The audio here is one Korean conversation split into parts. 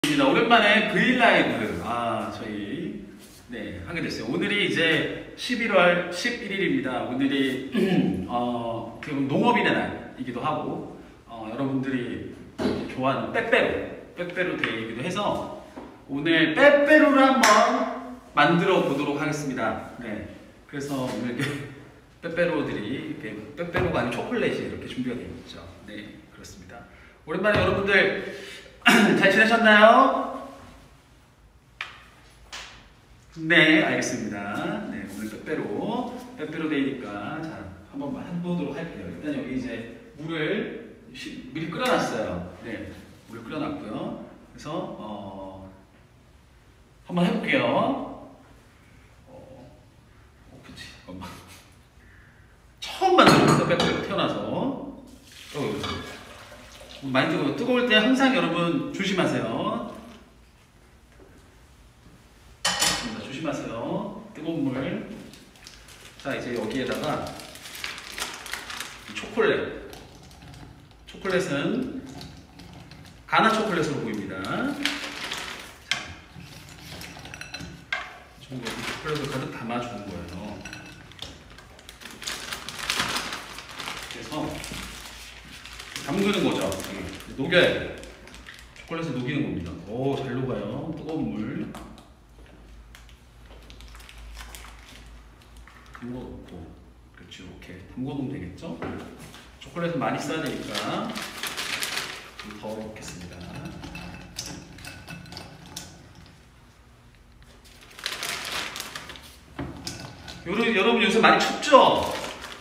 오랜만에 브이라이브 저희 하게 됐어요. 오늘이 이제 11월 11일입니다. 오늘이 농업인의 날이기도 하고 여러분들이 좋아하는 빼빼로 데이이기도 해서 오늘 빼빼로를 한번 만들어 보도록 하겠습니다. 그래서 오늘 빼빼로들이 빼빼로가 아닌 초콜릿이 이렇게 준비가 되어 있죠. 그렇습니다. 오랜만에 여러분들 잘 지내셨나요? 네, 알겠습니다. 오늘 빼빼로 데이니까 자, 한번 해보도록 할게요. 일단 여기 이제 물을 미리 끓여놨어요. 물을 끓여놨고요. 그래서 한번 해볼게요. 그치, 잠깐만. 처음 만들었어요, 빼빼로 태어나서. 많이 뜨거울 때 항상 여러분 조심하세요. 조심하세요. 뜨거운 물. 자, 이제 여기에다가 초콜릿은 가나 초콜릿으로 보입니다. 자, 여기 초콜릿을 가득 담아주는 거예요. 그래서 담그는 거죠. 녹여야 돼요. 초콜릿을 녹이는 겁니다. 오, 잘 녹아요. 뜨거운 물. 담궈 놓고. 그렇죠. 이렇게 담궈 놓으면 되겠죠? 초콜릿을 많이 써야 되니까 좀 더 넣겠습니다. 여러분 요새 많이 춥죠?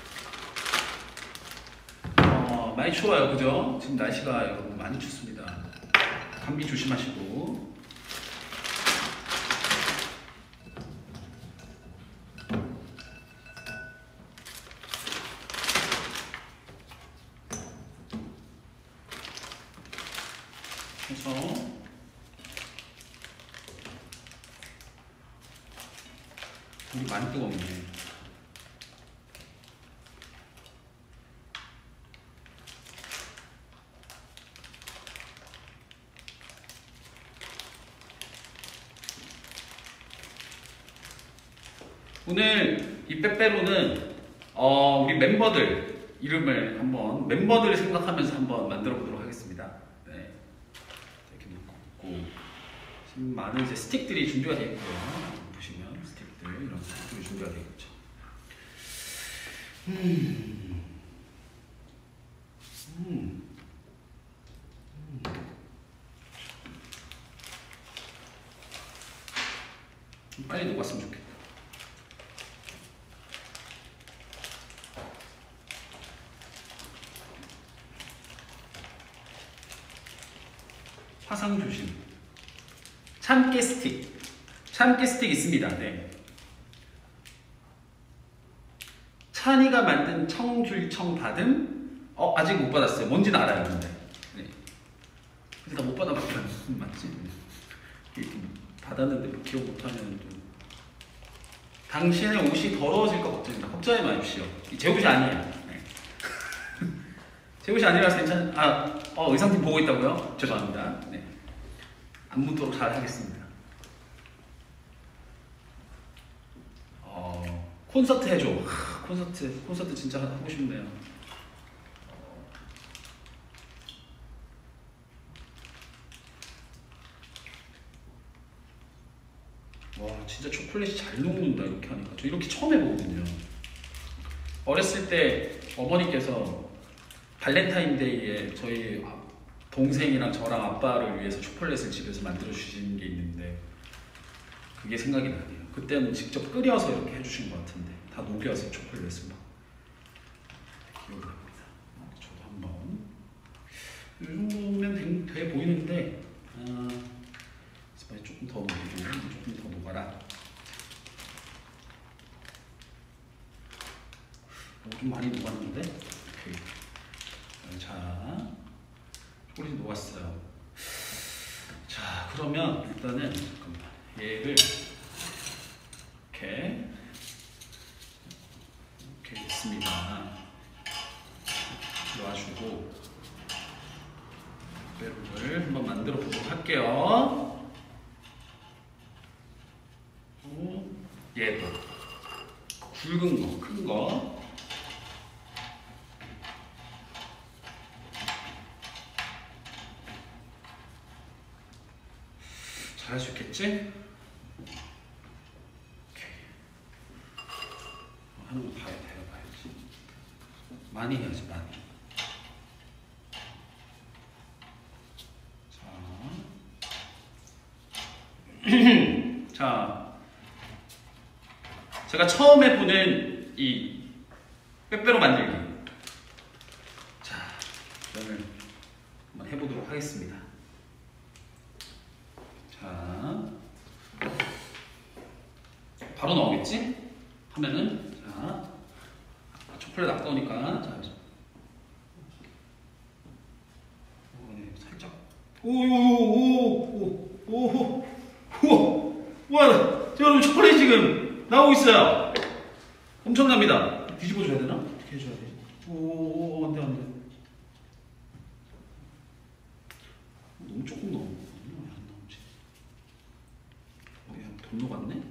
많이 추워요, 그죠? 지금 날씨가 여러분 많이 춥습니다. 감기 조심하시고. 그래서 물이 많이 뜨겁네. 오늘 이 빼빼로는 우리 멤버들 이름을 한번 멤버들을 생각하면서 한번 만들어 보도록 하겠습니다. 이렇게 놓고 지금 많은 이제 스틱들이 준비가 되어 있고요. 보시면 스틱들 이런 스틱들이 준비가 되어 있죠. 좀 빨리 녹았으면 좋겠다. 화상 조심. 참깨 스틱 있습니다. 찬이가 만든 청귤청 다듬. 아직 못 받았어요. 뭔지는 알아요, 근데. 그래서 못 받아봤어요. 맞지? 받았는데 뭐 기억 못하면 좀. 당신의 옷이 더러워질 것 같습니다. 걱정하지 마십시오. 제 옷이 아니에요. 제 옷이 아니라서 의상팀 보고 있다고요? 죄송합니다. 안 묻도록 잘 하겠습니다. 콘서트 해줘. 콘서트 진짜 하고 싶네요. 와, 진짜 초콜릿이 잘 녹는다, 이렇게 하니까. 저 이렇게 처음 해보거든요. 어렸을 때 어머니께서 발렌타인데이에 저희 동생이랑 저랑 아빠를 위해서 초콜릿을 집에서 만들어 주신 게 있는데 그게 생각이 나네요. 그때는 직접 끓여서 이렇게 해주신 것 같은데 다 녹여서 초콜릿을 막 기억이 납니다. 저도 한번 이 정도면 돼 보이는데 조금 더 녹이고 조금 더 녹아라. 좀 많이 녹았는데 오케이. 자, 초콜릿이 녹았어요. 자, 그러면 일단은 얘를 이렇게 있습니다. 놓아주고 빼빼로를 한번 만들어 보도록 할게요. 얘도 굵은 거, 큰 거. 잘할 수 있겠지? 하는 거 봐야지. 많이 해야지, 많이. 자, 자, 제가 처음 해보는 이 빼빼로 만들기. 자, 이거를 한번 해보도록 하겠습니다. 자, 바로 나오겠지? 하면은, 자, 초콜릿 아까우니까, 자, 살짝, 오오오오오오오 와, 여러분 초콜릿 지금 나오고 있어요. 엄청납니다. 뒤집어줘야 되나? 어떻게 해줘야 돼? 오, 안 돼, 안 돼. 너무 조금 넣어. 왜 안 나오지? 야, 돈 녹았네?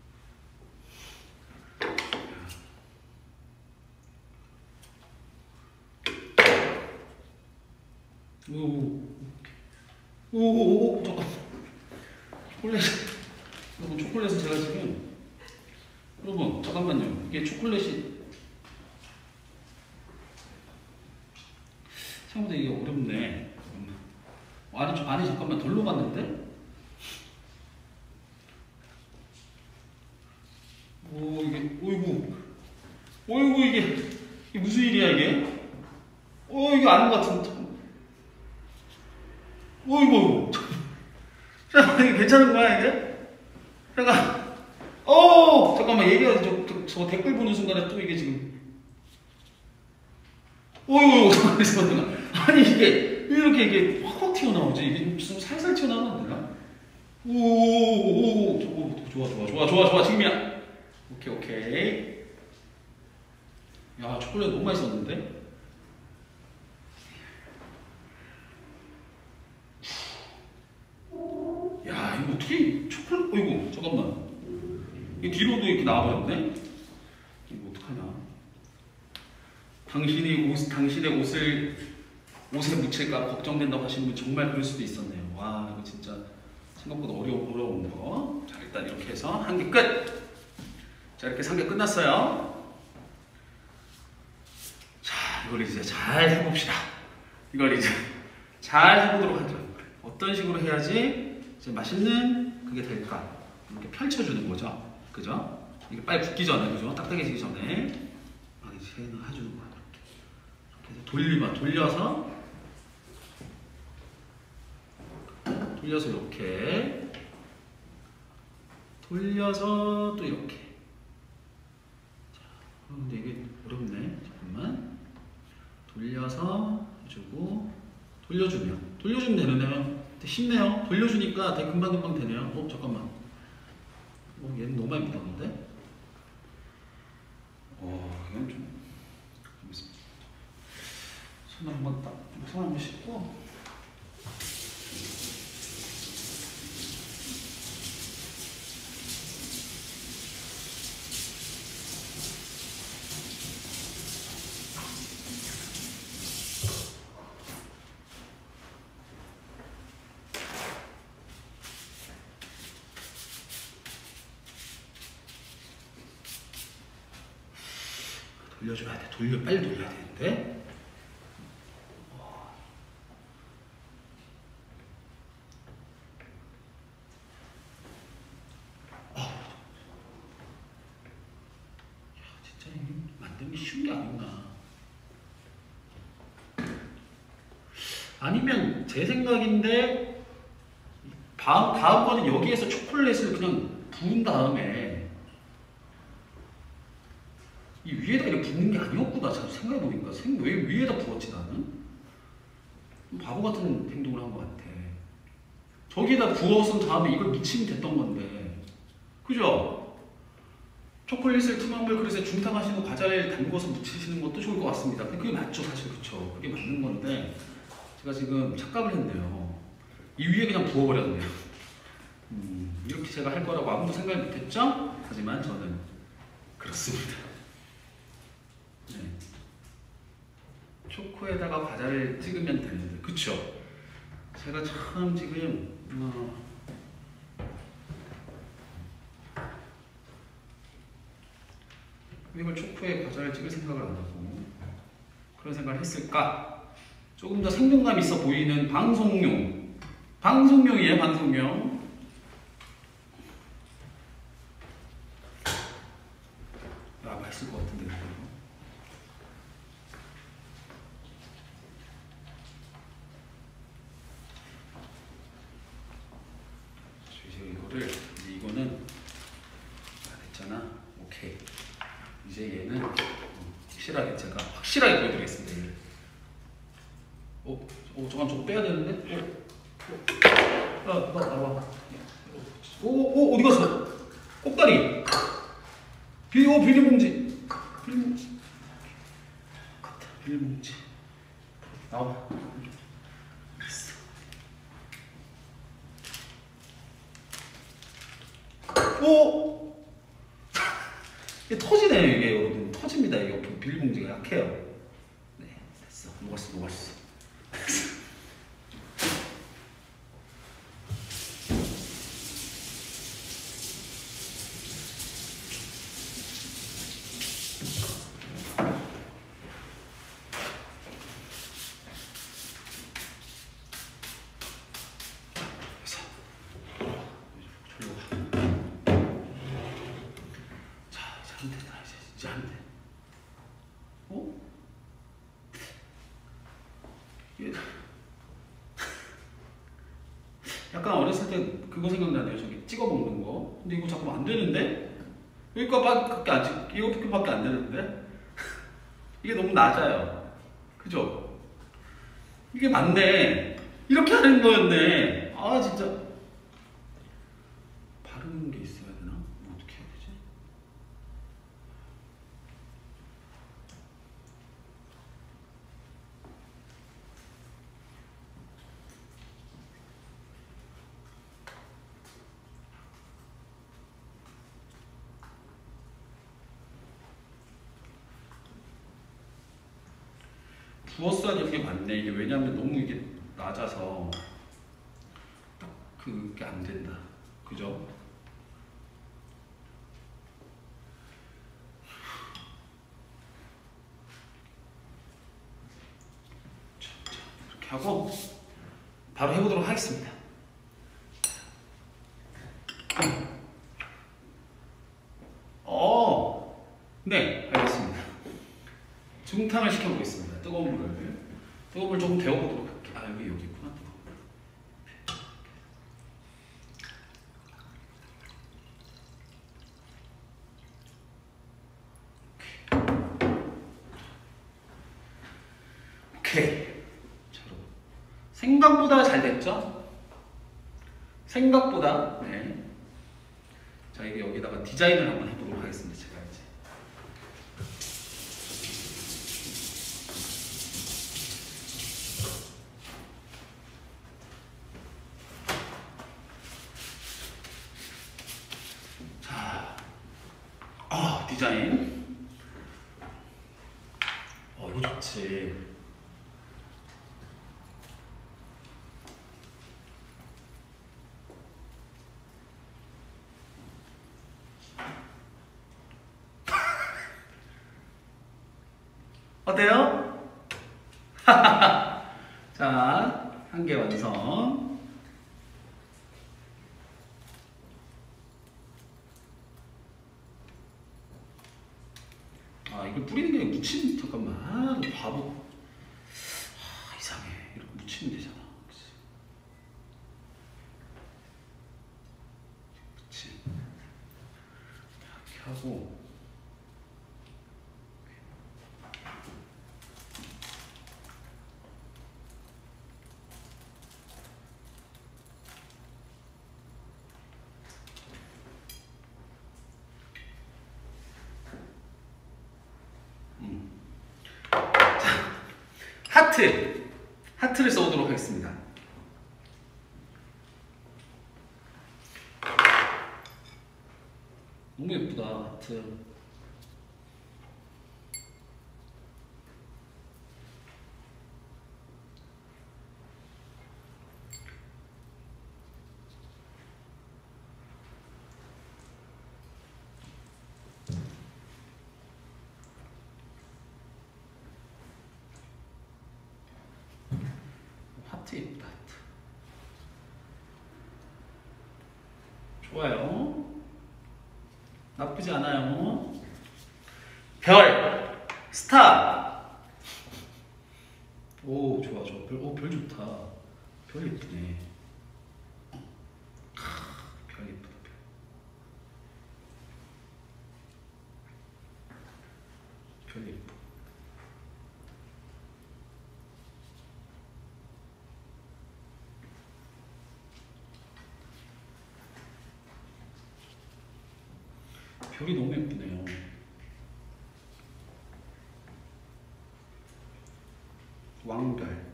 오, 잠깐. 여러분, 초콜릿은 제가 지금, 여러분, 잠깐만요. 이게 초콜릿이, 생각보다 이게 어렵네. 아니, 잠깐만, 덜 녹았는데? 오, 이게, 어이구, 이게 무슨 일이야, 이게? 이거 아닌 것 같은데. 어이구. 잠깐만, 이게 괜찮은 거야, 이게? 잠깐. 잠깐만, 저거 댓글 보는 순간에 또 이게 지금. 잠깐만. 아니, 이게, 왜 이렇게 이게 확 튀어나오지? 이게 좀 살살 튀어나오면 안 되나? 좋아. 지금이야. 오케이. 야, 초콜릿 너무 맛있었는데? 야, 이거 어떻게 초콜릿? 잠깐만. 이 뒤로도 이렇게 나와버렸네? 이거 어떡하냐? 당신의 옷에 묻힐까 걱정된다고 하시는 분 정말 그럴 수도 있었네요. 와, 이거 진짜 생각보다 어려운 거. 자, 일단 이렇게 해서 한 개 끝! 자, 이렇게 3개 끝났어요. 자, 이걸 이제 잘 해봅시다. 이걸 이제 잘 해보도록 하죠. 어떤 식으로 해야지 이제 맛있는 그게 될까? 이렇게 펼쳐주는 거죠. 그죠? 이게 빨리 굳기 전에, 그죠? 딱딱해지기 전에 이제 해주는 거야. 이렇게 돌려서 이렇게 돌려서 또 이렇게. 자, 근데 이게 어렵네. 잠깐만. 돌려서 해주고 돌려주면 되네요. 쉽네요. 돌려주니까 되게 금방 되네요. 잠깐만. 얘는 너무 많이 묻었는데? 이건 좀 손 한번 씻고. 돌려줘야 돼. 빨리 돌려야 되는데. 진짜 이게 만드는 게 쉬운 게 아니구나. 아니면 제 생각인데 다음번엔 여기에서 초콜릿을 그냥 부은 다음에 이 위에다 이렇게 붓는 게 아니었구나. 잘 생각해보니까 왜 위에다 부었지 나는? 바보 같은 행동을 한 것 같아. 저기에다 부어서 다음에 이걸 묻히면 됐던 건데, 그죠? 초콜릿을 투명물 그릇에 중탕하시는 과자를 담궈서 묻히시는 것도 좋을 것 같습니다. 근데 그게 맞죠, 사실. 그쵸? 그게 맞는 건데 제가 지금 착각을 했네요. 이 위에 그냥 부어버렸네요. 이렇게 제가 할 거라고 아무도 생각 못했죠? 하지만 저는 그렇습니다. 네. 초코에다가 과자를 찍으면 되는데, 그쵸? 제가 참 지금 이걸 초코에 과자를 찍을 생각을 안 하고 그런 생각을 했을까? 조금 더 생동감 있어 보이는 방송용이에요, 방송용. 아, 맛있을 것 같은데. 이거는 됐잖아. 오케이. 이제 얘는 제가 확실하게 보여드리겠습니다. 얘를. 잠깐 저거 빼야 되는데. 나와. 어디 갔어? 꼭다리. 비닐봉지. 비닐봉지. 나와. 이게 터지네요, 이게 여러분. 터집니다. 이게 비닐봉지가 약해요. 네, 됐어. 녹았어. 이제 안 돼. 약간 어렸을 때 그거 생각나네요. 저기 찍어 먹는 거. 근데 이거 자꾸 안 되는데? 이거밖에 안 되는데? 이게 너무 낮아요. 그죠? 이게 맞네. 이렇게 하는 거였네. 아, 진짜. 바르는 게 있어야 되나? 어떻게 해야 되지? 부었어야 되는 게 맞네. 이게 왜냐면 너무 이게 낮아서 딱 그게 안 된다. 그죠? 이렇게 하고 바로 해보도록 하겠습니다. 네, 알겠습니다. 중탕을 시켜보겠습니다. 뜨거운 물 조금 데워보도록 할게요. 여기 있구나. 오케이. 자, 생각보다 잘 됐죠? 생각보다. 네. 자, 이게 여기다가 디자인을 한번 해보도록 하겠습니다. 제가 이제. 디자인. 이거 좋지. 어때요? 자, 한 개 완성. 이걸 뿌리는 게 아니라 잠깐만. 너 바보. 이상해. 이렇게 묻히면 되잖아. 그치? 이렇게 하고. 하트를 써보도록 하겠습니다. 너무 예쁘다. 하트. 하트 예쁘다. 하트. 좋아요. 나쁘지 않아요. 별, 스타. 오, 좋아, 좋아. 별, 오, 별 좋다. 별 예쁘네. 별 예쁘다. 별 예뻐. 별이 너무 예쁘네요. 왕별.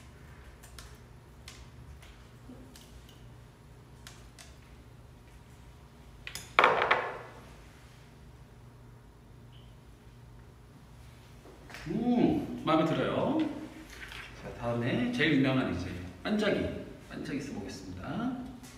마음에 들어요. 자, 다음에 제일 유명한 이제 반짝이 써보겠습니다.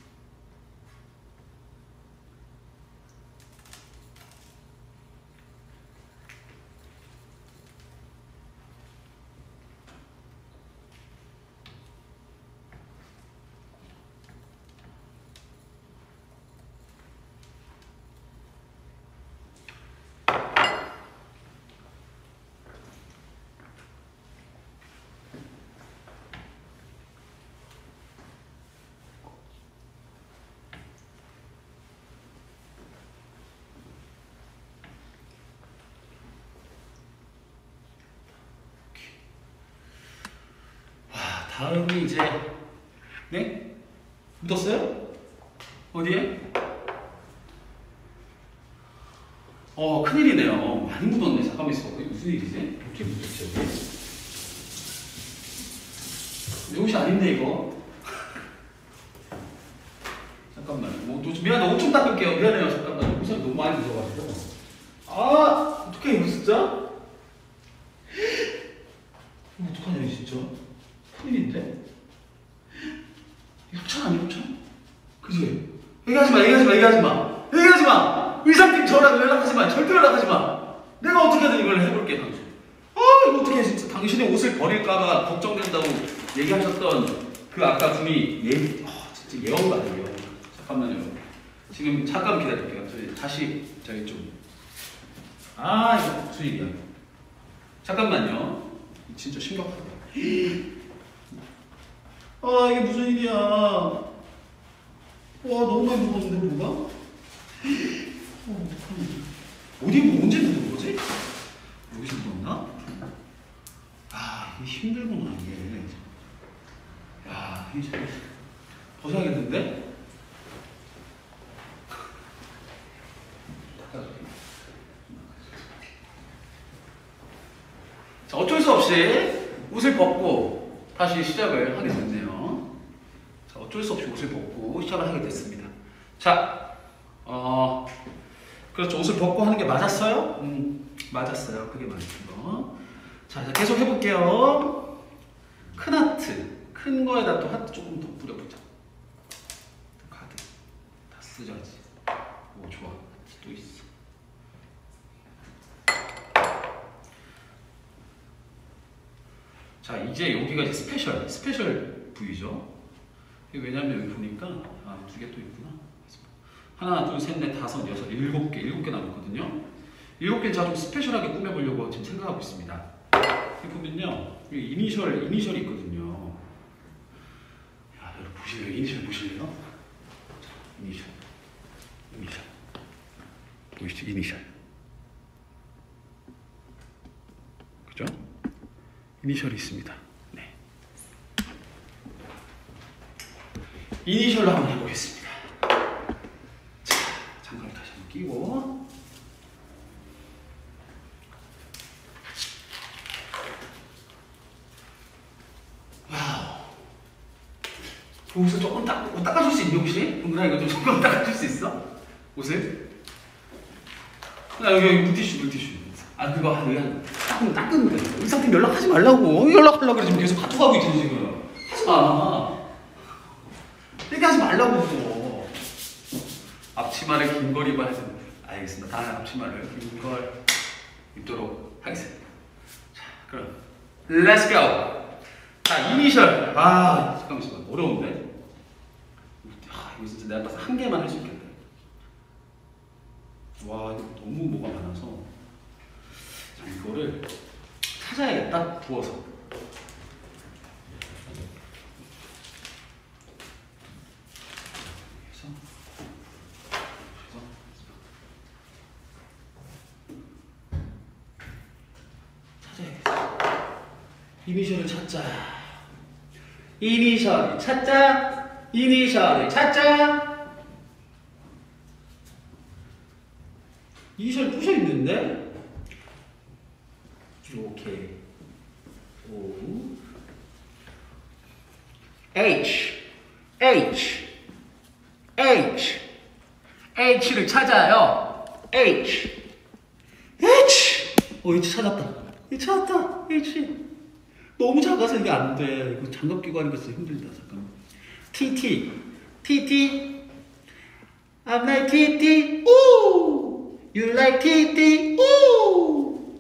다음이 이제 네? 묻었어요? 어디에? 큰일이네요. 많이 묻었네. 잠깐만 있어. 이게 무슨 일이지? 어떻게 묻었지 여기? 내 옷이 아닌데 이거? 잠깐만. 미안해. 옷 좀 닦을게요. 미안해요. 잠깐만. 옷이 너무 많이 묻어가지고. 아! 어떡해 이거 진짜? 이거 어떡하냐 이거 진짜? 큰일인데? 협찬 아니야 협찬? 그지? 얘기하지마! 의사팀 저랑 연락하지마! 절대 연락하지마! 내가 어떻게든 이걸 해볼게 당신. 이거 어떻게 진짜 당신의 옷을 버릴까봐 걱정된다고 얘기하셨던 그 아까 분이 진짜 예언 같아요 예언. 잠깐만요. 지금 잠깐 기다릴게요. 저희 좀 이거 무슨 일이야? 잠깐만요. 진짜 심각하다. 이게 무슨 일이야? 너무 많이 묻었는데 뭐가? 언제 묻은 거지? 여기서 묻었나? 이게 힘들구나 이게. 이게 잘 벗어야겠는데? 자, 어쩔 수 없이 옷을 벗고 다시 시작을 하게 됐네요. 자, 어쩔 수 없이 옷을 벗고 시작을 하게 됐습니다. 자, 그렇죠. 옷을 벗고 하는 게 맞았어요? 맞았어요. 그게 맞죠. 자, 계속 해볼게요. 큰 하트. 큰 거에다 또 하트 조금 더 뿌려보자. 카드. 다 쓰자지. 오, 좋아. 하트 또 있어. 자, 이제 여기가 이제 스페셜 부위죠. 왜냐면 여기 보니까 두 개 또 있구나. 하나, 둘, 셋, 넷, 다섯, 여섯, 일곱 개 남았거든요. 7개 자 좀 스페셜하게 꾸며보려고 지금 생각하고 있습니다. 여기 보면요, 여기 이니셜이 있거든요. 여러분 보실래요? 이니셜 보실래요? 자, 이니셜 보이시죠? 이니셜. 그죠? 이니셜이 있습니다. 네. 이니셜로 한번 해보겠습니다. 자, 장갑을 다시 한번 끼고. 와우. 옷을 조금 닦아줄 수 있니 혹시? 동그라 이거 좀 조금 닦아줄 수 있어? 옷을? 여기 물티슈. 그거 그냥 닦은 거야. 의사한테 연락하지 말라고. 연락하려고 그래. 지금 계속 카톡하고 있지 지금. 하지 마. 이렇게 하지 말라고 또. 앞치마를 긴 걸 입어야 돼. 알겠습니다. 다음에 앞치마를 긴 걸 입도록 하겠습니다. 자, 그럼 Let's go. 자, 이니셜. 잠깐만. 어려운데. 이거 진짜 내가 봐서 한 개만 할 수 있겠네. 와, 이거 너무 뭐가 많아서. 자, 이거를 찾아야겠다. 부어서. 이니셜을 찾자. 이니셜을 찾자. 이니셜 부셔 있는데? 오케이. O H를 찾아요. H 찾았다. H. 너무 작아서 이게 안 돼. 이거 장갑 끼고 하는 거 진짜 힘들다. 잠깐만. TT. I'm like TT. Ooh. You like TT. Ooh.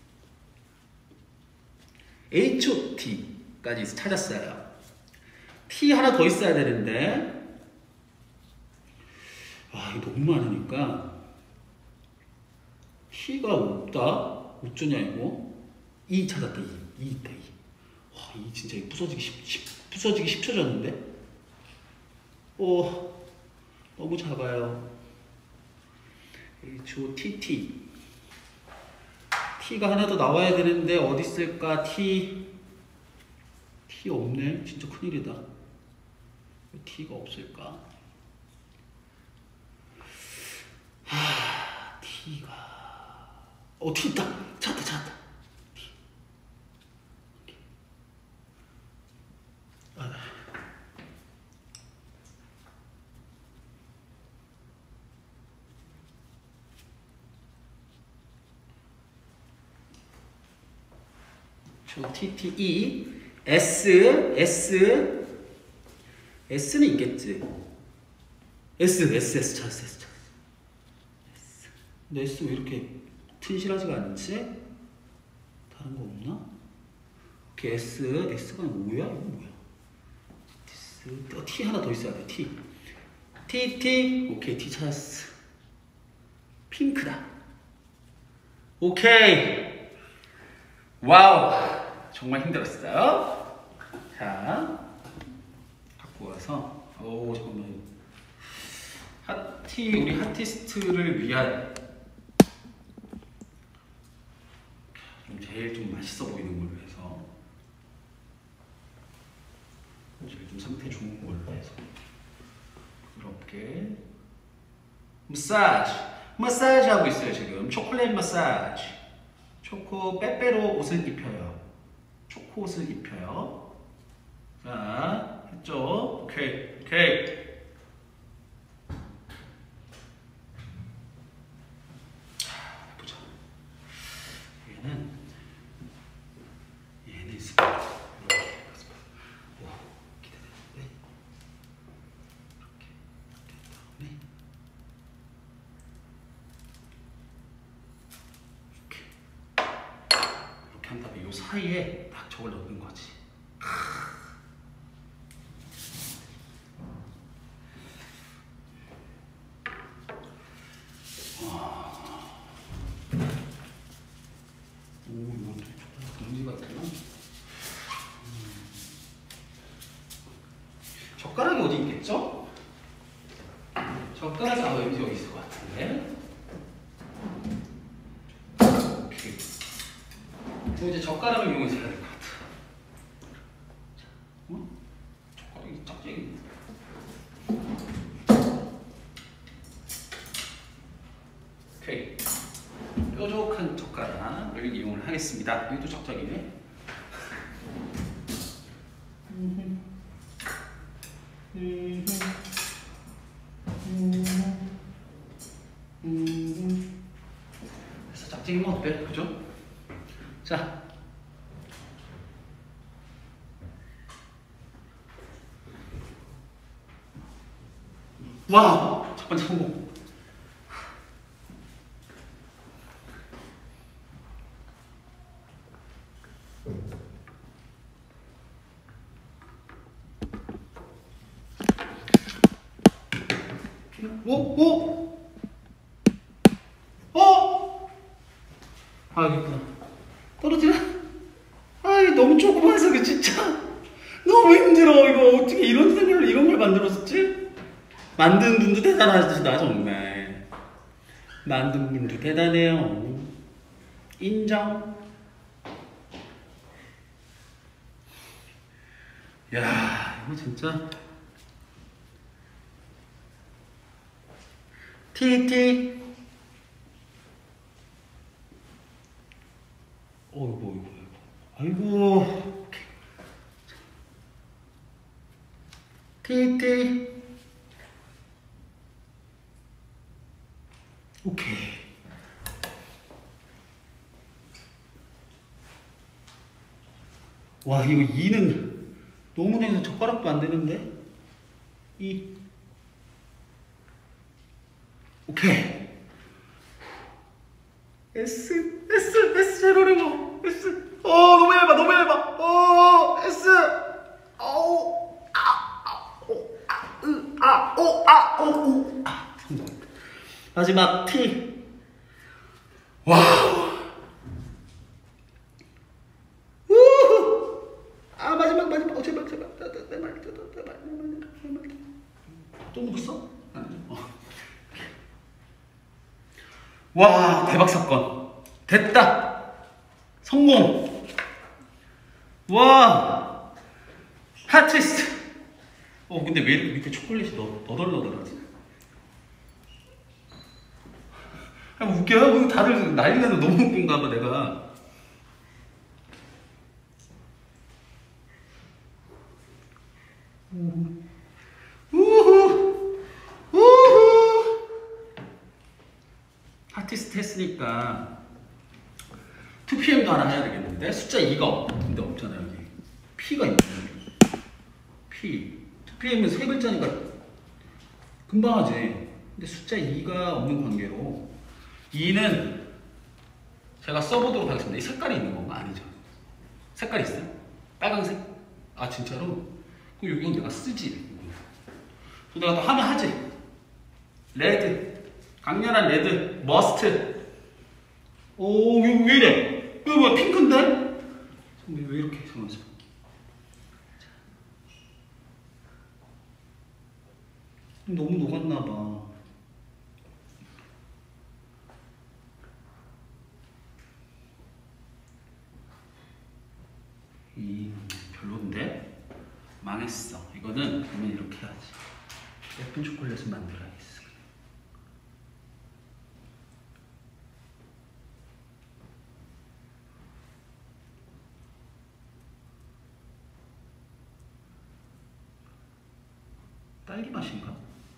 HOT까지 찾았어요. T 하나 더 있어야 되는데. 이거 너무 많으니까. T가 없다. 어쩌냐 이거. E 찾았다. E 있다. 이 진짜 부서지기 쉽쳐졌는데? 너무 작아요. HOTT. T가 하나 더 나와야 되는데 어디 있을까? T 없네. 진짜 큰일이다. 왜 T가 없을까? T가 T 있다. 찾았다. TTE S는 있겠지. S 찾았어. 근데 S 왜 이렇게 튼실하지가 않지? 다른 거 없나? 오케이, S가 뭐야? 이거 뭐야? T 하나 더 있어야 돼. T. 오케이, T 찾았어. 핑크다. 오케이. 와우. 정말 힘들었어요. 자, 갖고 와서. 잠깐만. 우리 하티스트를 위한 제일 좀 맛있어 보이는 걸로 해서, 제일 좀 상태 좋은 걸로 해서 부드럽게 마사지 하고 있어요. 지금 초콜릿 마사지. 초코 빼빼로 옷을 입혀요. 초코 옷을 입혀요. 자, 했죠? 오케이. 보자. 얘는 스파. 이렇게 스파. 기대되는데. 이렇게 된 다음에 이렇게 한 다음에 이 사이에 딱 저걸 넣는 거지. 이건 봉지가 있구나. 젓가락이 어디 있겠죠? 젓가락이 여기 있을 것 같은데. 오케이. 이제 젓가락을 이용해서 해야 될 것 같아. 젓가락이 짝짝이. 오케이. 뾰족한 젓가락을 이용을 하겠습니다. 여기도 짝짝이네. 찍으면 어때? 그죠? 자. 와! 첫 번째 성공. 오? 아, 여기 있구나. 떨어지나? 아이, 너무 조그마해서 그 진짜 너무 힘들어. 이거 어떻게 이런 생각을, 이런 걸 만들었었지? 만든 분도 대단하시다, 정말. 만든 분도 대단해요. 인정. 야, 이거 진짜. 티티. 어이구. 아이고. 티티. 오케이. 와, 이거 2는 너무 내서 젓가락도 안 되는데? 2. 오케이. S 제로리고 S. 너무 얇아. S. 마지막 T. 와우. 마지막. 제발. 내말 또 묻었어? 와, 대박 사건. 됐다. 성공. 와, 하트리스트. 근데 왜 이렇게 밑에 초콜릿이 너덜너덜하지? 웃겨요? 다들 난리 나서 너무 웃긴가 봐, 내가. 하트리스트 했으니까 2PM도 하나 해야 되겠는데? 숫자 2가 근데 없잖아요, 여기. P가 있네. P. 2PM은 3글자니까 금방 하지. 근데 숫자 2가 없는 관계로 2는 제가 써보도록 하겠습니다. 이 색깔이 있는 건가? 아니죠. 색깔이 있어요? 빨강색? 아, 진짜로? 그럼 여기 내가 쓰지. 내가 또 하면 하지. 레드. 강렬한 레드. 머스트. 오, 이거 왜 이래? 이거 뭐야? 핑크인데? 왜 이렇게? 잠깐만. 너무 녹았나봐. 별론데? 망했어. 이거는 그러면 이렇게 해야지. 예쁜 초콜릿을 만들어야겠어. 딸기 맛인가?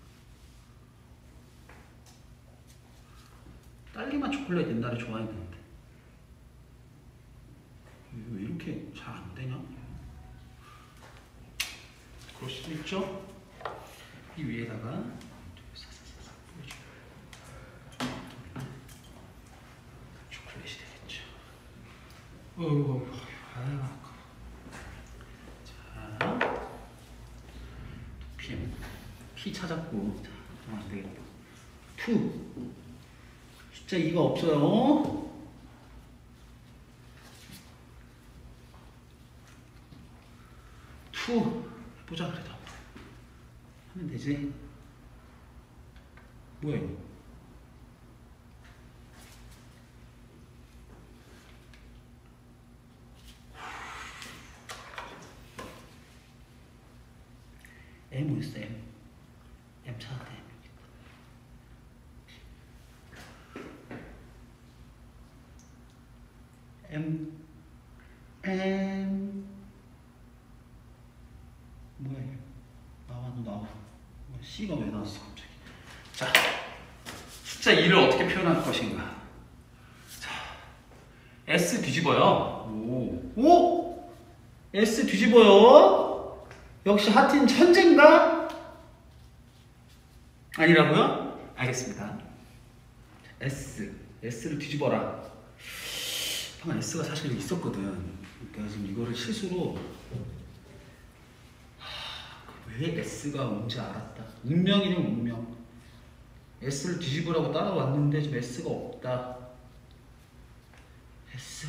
딸기 맛 초콜릿 옛날에 좋아했는데 왜 이렇게 잘 안 되냐? 그럴 수도 있죠? 이 위에다가 초콜릿이 되겠죠. 자, P 찾았고, 자, 안 되겠다. 2. 숫자 2가 없어요. 해보자, 그래도. 하면 되지. 뭐야, 이거? M 어딨어, M? M 찾았다, M. 뭐야, 이게? 나와. C가 왜 나왔어, 갑자기? 자, 숫자 2를 어떻게 표현할 것인가? 자, S 뒤집어요. 오! S 뒤집어요? 역시 하틴 천재인가? 아니라고요? 알겠습니다. S를 뒤집어라. 방금 S가 사실 있었거든. 그러니까 지금 이거를 실수로 왜 S가 뭔지 알았다. 운명이면 운명. S를 뒤집으라고 따라왔는데 지금 S가 없다. S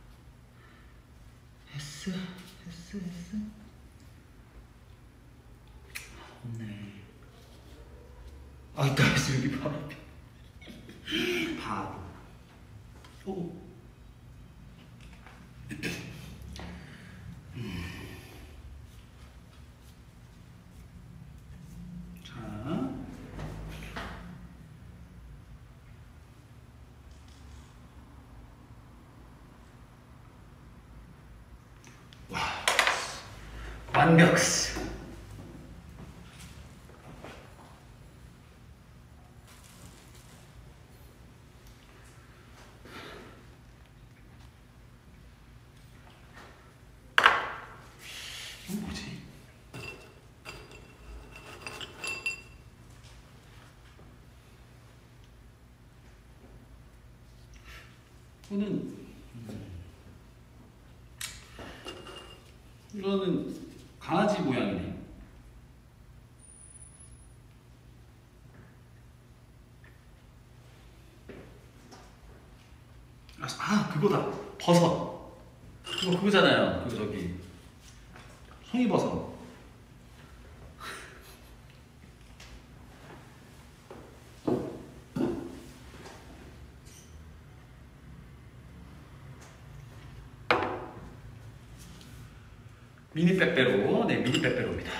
없네. 아, 있다. S 여기 바로 앞에. 바보. 오. 자. 와. 완벽. 이건 뭐지? 이거는 강아지 모양이네. 아, 그거다. 버섯. 그거잖아요. 그 저기 송이버섯. 미니 빼빼로. 네, 미니 빼빼로입니다.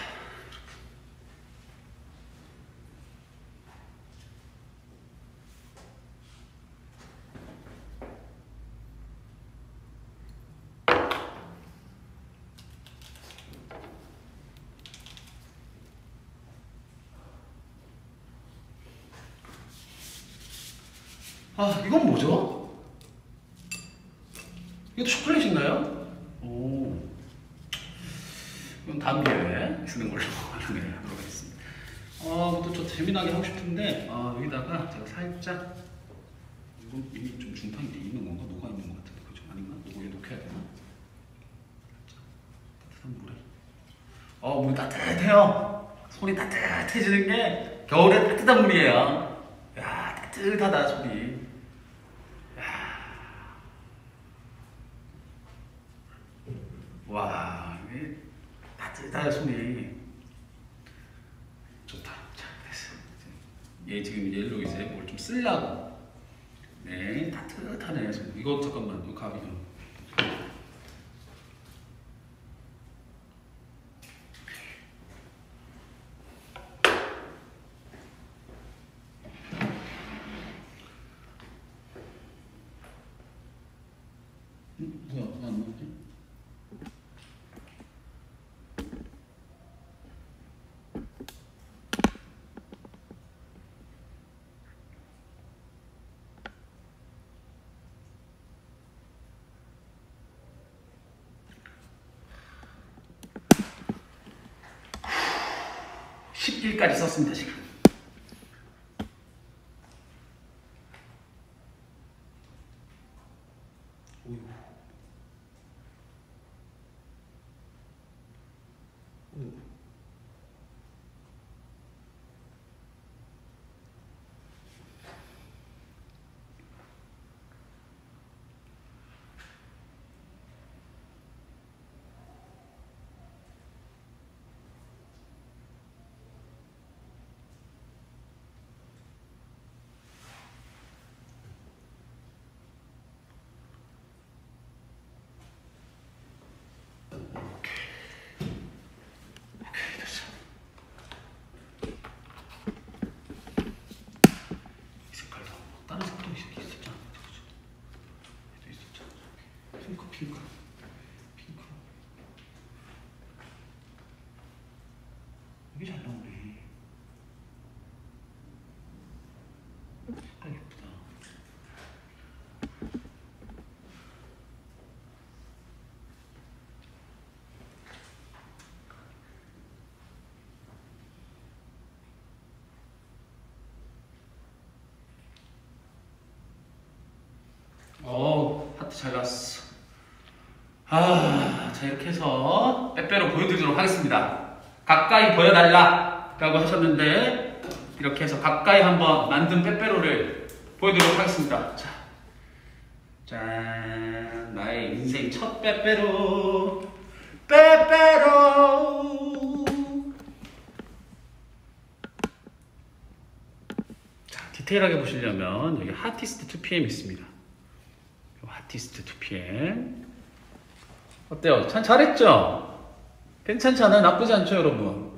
아, 이건 뭐죠? 이것도 초콜릿인가요? 오. 이건 다음 기회에 쓰는 걸로 하도록 하겠습니다. 이것도 좀 재미나게 하고 싶은데, 여기다가 제가 살짝, 이건 이미 좀 중탕이 돼 있는 건가? 녹아 있는 것 같은데, 그죠? 아닌가? 이거 녹여야 되나? 살짝 따뜻한 물에. 물 따뜻해요. 손이 따뜻해지는 게 겨울에 따뜻한 물이에요. 야, 따뜻하다, 손이. 와, 이게 따뜻하다, 손이. 좋다. 자, 됐어. 얘 지금 얘로 이제 뭘 좀 쓰려고. 네, 따뜻하네, 손. 이거 잠깐만, 이거 가비 좀. 뭐야, 안 나오지? (10일까지) 썼습니다, 지금. 오유. 핑크. 이게 잘 나오네. 색깔 예쁘다. 잘 갔어. 자, 이렇게 해서 빼빼로 보여드리도록 하겠습니다. 가까이 보여달라 라고 하셨는데, 이렇게 해서 가까이 한번 만든 빼빼로를 보여드리도록 하겠습니다. 자, 짠, 나의 인생 첫 빼빼로. 자, 디테일하게 보시려면 여기 하티스트 2PM 있습니다. 하티스트 2PM 어때요? 참 잘했죠? 괜찮지 않아요? 나쁘지 않죠, 여러분?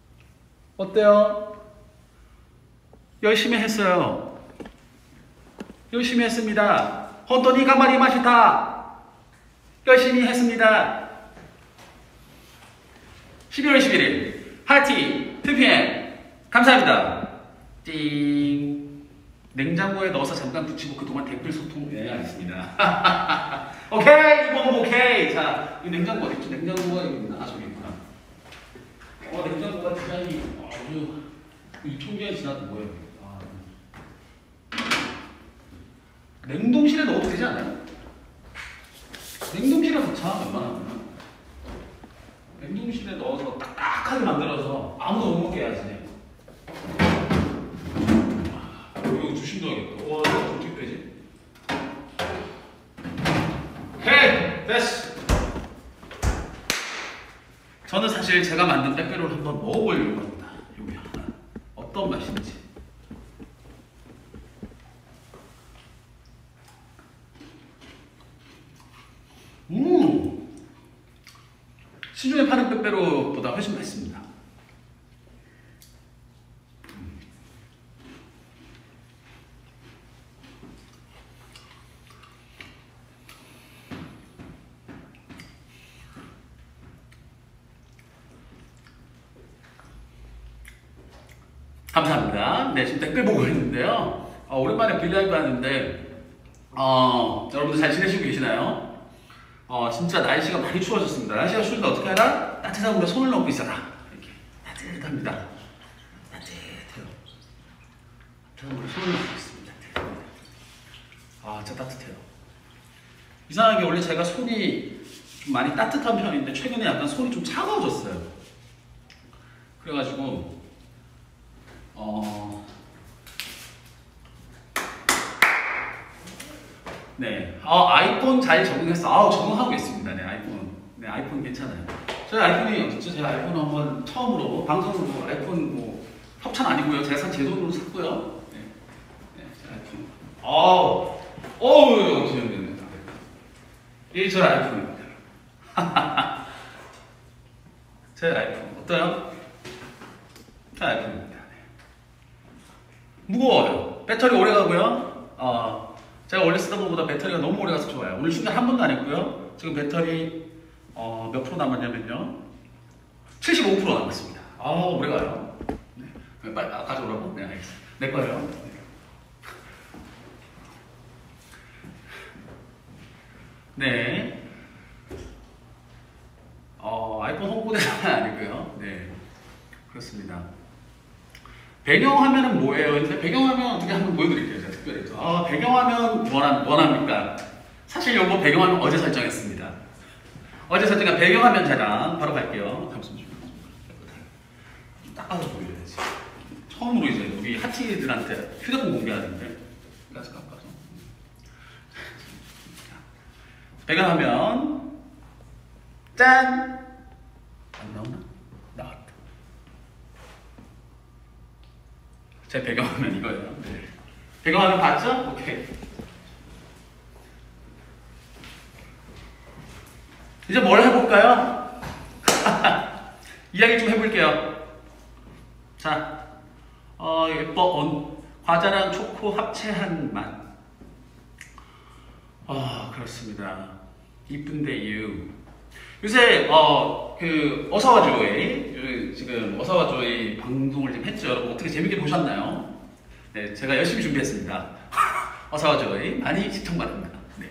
어때요? 열심히 했어요. 열심히 했습니다. 혼돈이 가마리 마시다. 열심히 했습니다. 11월 11일 하티 2PM 감사합니다. 띵. 냉장고에 넣어서 잠깐 붙이고 그동안 댓글 소통 해야겠습니다. 오케이, 이번 오케이. 자, 이 냉장고 어디 있죠? 냉장고가 여기 있나? 저기 있구나. 냉장고가 디자인이 아주 유통기한 지나도 뭐예요? 냉동실에 넣어도 되지 않아요? 냉동실에 넣자, 웬만하면. 냉동실에 넣어서 딱딱하게 만들어서 아무도 못 먹게 해야지. 이거 주신다겠다. 와, 이거 어떻게 빼지? 오케이! 됐어! 저는 사실 제가 만든 빼빼로를 한번 먹어보려고 합니다. 여기 하나. 어떤 맛인지. 시중에 파는 빼빼로보다 훨씬 맛있습니다. 감사합니다. 네, 지금 댓글 보고 있는데요. 오랜만에 빌라이브 하는데, 여러분들 잘 지내시고 계시나요? 진짜 날씨가 많이 추워졌습니다. 날씨가 추운데 어떻게 하라? 따뜻한 물에 손을 넣고 있어라. 이렇게 따뜻합니다. 따뜻해요. 따뜻한 물에 손을 넣고 있습니다. 진짜 따뜻해요. 이상하게 원래 제가 손이 좀 많이 따뜻한 편인데 최근에 약간 손이 좀 차가워졌어요. 그래가지고 네, 아이폰 잘 적응했어. 적응하고 있습니다. 네, 아이폰 괜찮아요. 저희 아이폰이 어떻죠? 제가 아이폰 한번 처음으로 방송으로 아이폰 뭐 협찬 아니고요. 제가 제 돈으로 샀고요. 네, 제 아이폰. 기억나네. 이게 저희 아이폰입니다. 제 아이폰 어때요? 제 아이폰입니다. 무거워요. 배터리 오래 가고요. 제가 원래 쓰던 것보다 배터리가 너무 오래 가서 좋아요. 오늘 충전 한 번도 안 했고요. 지금 배터리 몇 프로 남았냐면요. 75% 남았습니다. 오래 가요. 네. 빨리 가져오라고? 네, 알겠습니다. 내 거예요. 네. 아이폰 홍보대사는 아니고요. 네. 그렇습니다. 배경화면은 뭐예요? 이제 배경화면 어떻게 한번 보여드릴게요. 제가 특별히. 배경화면 원합니까? 사실 요거 배경화면 어제 설정했습니다. 어제 설정한 배경화면 자랑 바로 갈게요. 잠시만요. 좀 닦아서 보여야지. 처음으로 이제 우리 하티들한테 휴대폰 공개하는데. 까지 깎아서. 배경화면. 짠! 안 나오나? 나왔다. 제 배경화면 이거예요. 네. 배경화면 봤죠? 오케이. 이제 뭘 해볼까요? 이야기 좀 해볼게요. 자, 과자랑 초코 합체한 맛. 그렇습니다. 이쁜데요. 요새 어서와줘이 지금 어서와줘이 방송을 좀 했죠. 여러분 어떻게 재밌게 보셨나요? 네, 제가 열심히 준비했습니다. 어서와줘이 많이 시청 바랍니다. 네.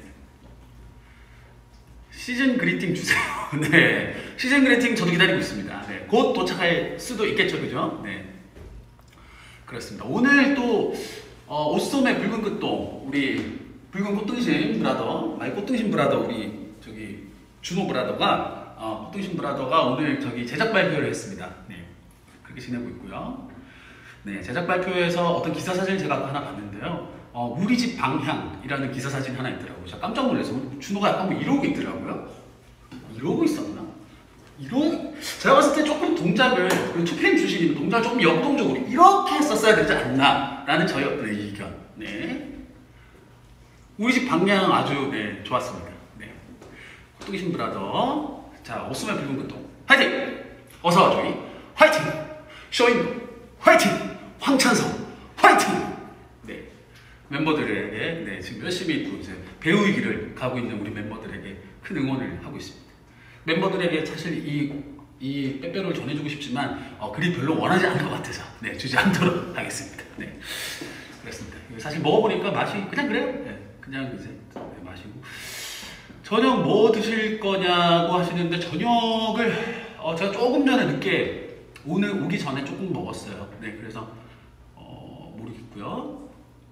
시즌 그리팅 주세요. 네, 시즌 그리팅 저도 기다리고 있습니다. 네, 곧 도착할 수도 있겠죠, 그죠? 네, 그렇습니다. 오늘 또 옷소매 붉은 끝도 우리 붉은 꽃등심 브라더, 마이 꽃등심 브라더 우리 저기 준호 브라더가 꽃등심 브라더가 오늘 저기 제작 발표를 했습니다. 네, 그렇게 지내고 있고요. 네, 제작 발표에서 어떤 기사 사진을 제가 하나 봤는데요. 우리 집 방향이라는 기사 사진 하나 있더라고요. 제가 깜짝 놀라서 준호가 약간 뭐 이러고 있더라고요. 이러고 있었나? 제가 봤을 때 조금 동작을 투펜 주시는 동작을 조금 역동적으로 이렇게 했었어야 되지 않나 라는 저희 어떤 의견. 네, 우리 집 방향 아주 네, 좋았습니다. 네, 꽃등심 브라더, 자 오스멜 붉은 꽃동 화이팅! 어서와 조이 화이팅! 쇼인 화이팅! 황찬성 화이팅! 네, 멤버들에게 네, 지금 열심히 또 이제 배우의 길을 가고 있는 우리 멤버들에게 큰 응원을 하고 있습니다. 멤버들에게 사실 이 빼빼로를 전해주고 싶지만 그리 별로 원하지 않을 것 같아서 네, 주지 않도록 하겠습니다. 네, 그렇습니다. 사실 먹어보니까 맛이 그냥 그래요. 네, 그냥 이제 네, 마시고 저녁 뭐 드실 거냐고 하시는데 저녁을 제가 조금 전에 늦게 오늘 오기 전에 조금 먹었어요. 네, 그래서 모르겠고요.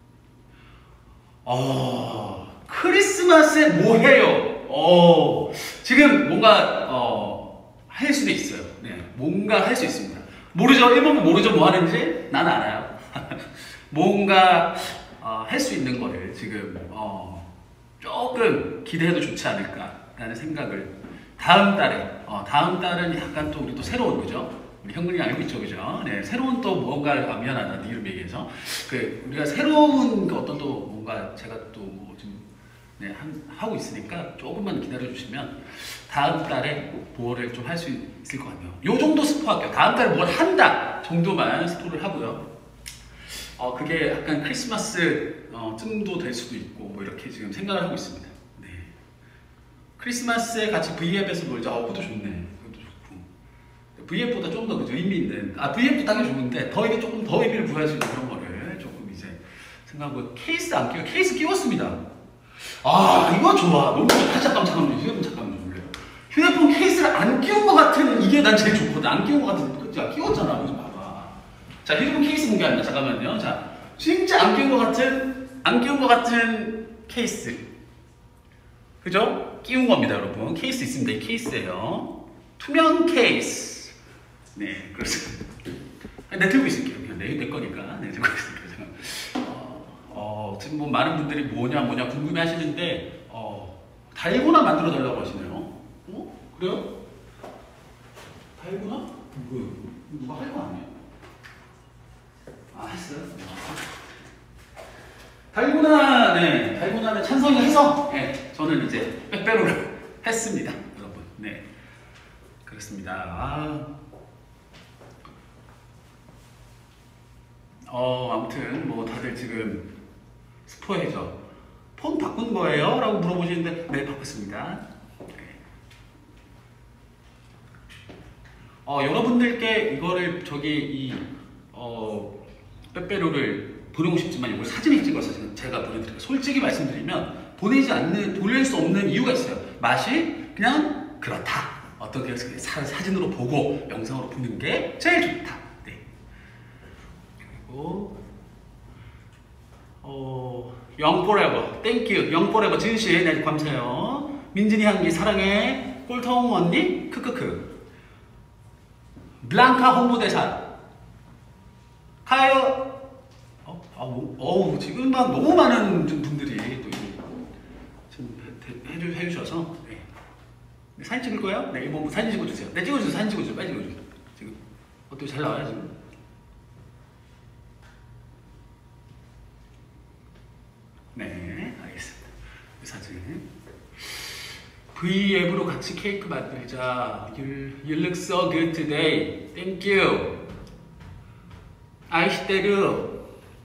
크리스마스에 뭐 해요? 지금 뭔가 할 수도 있어요. 네, 뭔가 할 수 있습니다. 모르죠? 일본은 모르죠? 뭐 하는지? 난 알아요. 뭔가 할 수 있는 거를 지금 조금 기대해도 좋지 않을까라는 생각을 다음 달은 약간 또 우리 또 새로운 거죠. 우리 형근이 알고 있죠, 그죠? 네, 새로운 또 뭔가 미안하다 네 이름 얘기해서 우리가 새로운 어떤 또 뭔가 제가 또 뭐 좀 네, 하고 있으니까 조금만 기다려 주시면 다음 달에 뭐를 좀 할 수 있을 것 같네요. 요 정도 스포할게요. 다음 달에 뭘 한다 정도만 스포를 하고요. 그게 약간 크리스마스 쯤도 될 수도 있고 뭐 이렇게 지금 생각을 하고 있습니다. 네. 크리스마스에 같이 V앱에서 놀자. 그것도 좋네. 그것도 좋고. V앱보다 좀 더 의미 있는. V앱도 당연히 좋은데 이게 조금 더 의미를 부여할 수 있는 그런 거를 조금 이제 생각하고 케이스 안 끼워. 케이스 끼웠습니다. 이거 좋아. 너무 좋아. 잠깐만. 휴대폰 잠깐만 볼래요? 휴대폰 케이스를 안 끼운 것 같은 이게 난 제일 좋거든. 안 끼운 것 같은. 그치? 끼웠잖아. 이거 봐봐. 자, 휴대폰 케이스 본 게 아니라 잠깐만요. 자, 진짜 안 끼운 것 같은 케이스. 그죠? 끼운 겁니다, 여러분. 케이스 있습니다. 이 케이스예요. 투명 케이스. 네, 그렇습니다. 내 들고 있을게요. 그냥 내 거니까. 네, 들고 있을게요. 지금 뭐 많은 분들이 뭐냐 궁금해 하시는데, 달고나 만들어 달라고 하시네요. 그래요? 달고나? 누가 할 거 아니에요? 했어요? 달고나는 찬성이 해서, 네, 저는 이제 빼빼로를 했습니다. 여러분. 네. 그렇습니다. 아무튼, 뭐 다들 지금 스포해죠. 폰 바꾼 거예요? 라고 물어보시는데, 네, 바꿨습니다. 네. 여러분들께 이거를 빼빼로를 보내고 싶지만 이걸 사진을 찍어서 제가 보내드릴게요. 솔직히 말씀드리면 보낼 수 없는 이유가 있어요. 맛이 그냥 그렇다. 어떻게 사진으로 보고 영상으로 보는 게 제일 좋다. 네. 그리고 영포레버 땡큐 영포레버 진씨 네, 감사해요. 민진이 향기 사랑해. 꿀통 언니 크크크. 블랑카 홍보대사 가요. 지금 막 너무 많은 분들이 또 지금 해주셔서 네. 사진 찍을 거예요? 네, 이거 사진 찍어주세요. 네, 찍어주세요. 사진 찍어주세요. 빨리 찍어주세요. 지금 어떻게 잘 나와요 지금? 네, 알겠습니다. 이 사진. V앱으로 같이 케이크 만들자. You look so good today. Thank you. 아이시테르.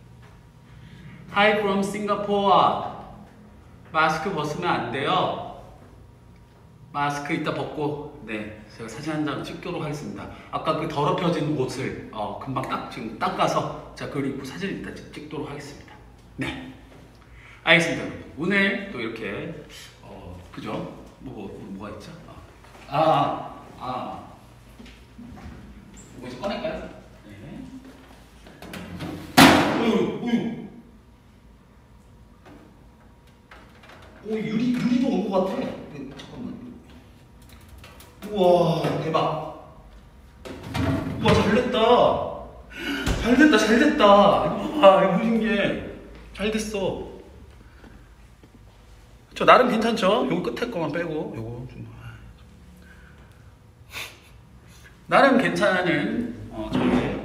Hi from Singapore. 마스크 벗으면 안 돼요. 마스크 이따 벗고, 네, 제가 사진 한 장 찍도록 하겠습니다. 아까 그 더럽혀진 옷을 금방 지금 닦아서 제가 그걸 입고 사진 이따 찍도록 하겠습니다. 네, 알겠습니다. 오늘 또 이렇게 그죠? 뭐가 있죠? 뭐 이제 꺼낼까요? 네. 우유. 오, 유리도 온 것 같아. 잠깐만. 우와, 대박. 우와, 잘 됐다. 와, 이거 신기해. 잘 됐어. 저 나름 괜찮죠? 요거 끝에 거만 빼고 요거 좀 나름 괜찮은 저희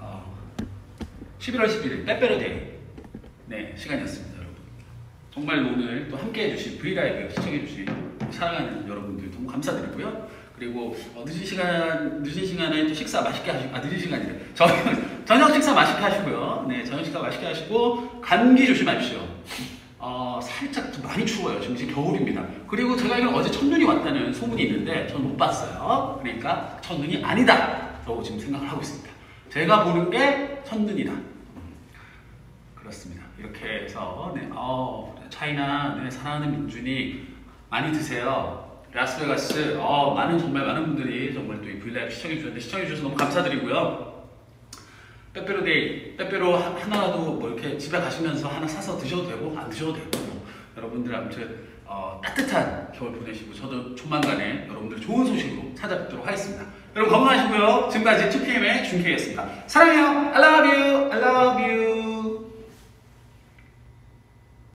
11월 11일 빼빼로데이 시간이었습니다, 여러분. 정말 오늘 또 함께 해주신 브이라이브 시청해주신 사랑하는 여러분들 너무 감사드리고요. 그리고 늦은 시간에 또 식사 맛있게 하시고, 늦은 시간이래. 저녁 식사 맛있게 하시고요. 네, 저녁 식사 맛있게 하시고 감기 조심하십시오. 살짝 좀 많이 추워요. 지금 겨울입니다. 그리고 제가 알기로는 어제 첫눈이 왔다는 소문이 있는데 저는 못 봤어요. 그러니까 첫눈이 아니다 라고 지금 생각을 하고 있습니다. 제가 보는 게 첫눈이다. 그렇습니다. 이렇게 해서 차이나 사랑하는 민준이 많이 드세요. 라스베가스 정말 많은 분들이 정말 또 이 브이라이브 시청해주셔서 너무 감사드리고요. 빼빼로데이, 빼빼로 하나라도 뭐 이렇게 집에 가시면서 하나 사서 드셔도 되고 안 드셔도 되고 여러분들 아무튼 따뜻한 겨울 보내시고 저도 조만간에 여러분들 좋은 소식으로 찾아뵙도록 하겠습니다. 여러분 건강하시고요. 지금까지 2PM의 준케이였습니다. 사랑해요. I love you.